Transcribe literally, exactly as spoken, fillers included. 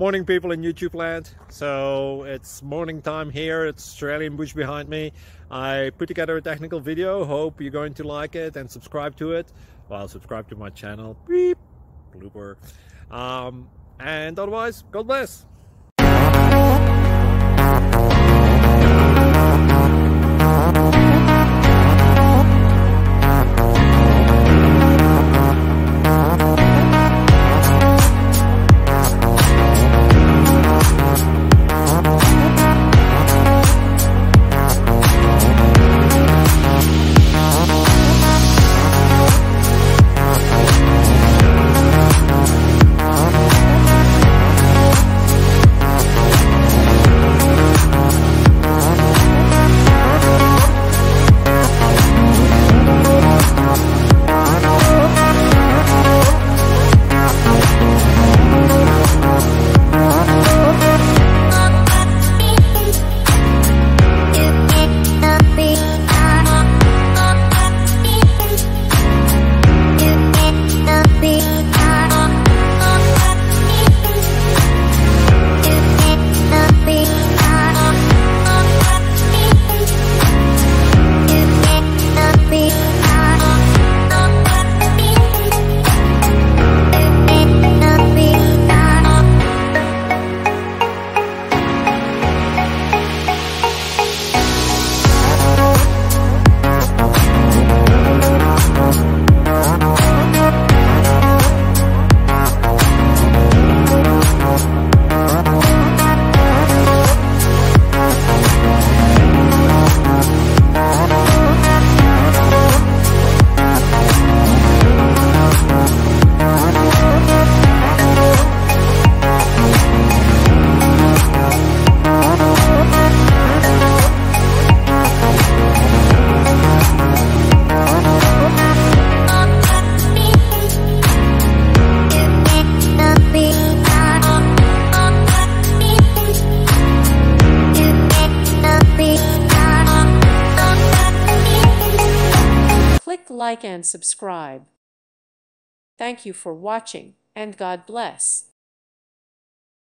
Morning, people in YouTube land. So it's morning time here. It's Australian bush behind me. I put together a technical video. Hope you're going to like it and subscribe to it. Well, subscribe to my channel. Beep. Blooper. Um, and otherwise, God bless. Click like and subscribe. Thank you for watching, and God bless.